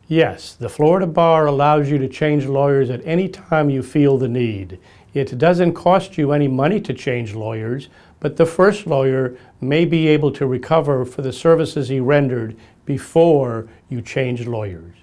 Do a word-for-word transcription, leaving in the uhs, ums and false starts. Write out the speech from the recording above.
Yes, the Florida Bar allows you to change lawyers at any time you feel the need. It doesn't cost you any money to change lawyers, but the first lawyer may be able to recover for the services he rendered before you change lawyers.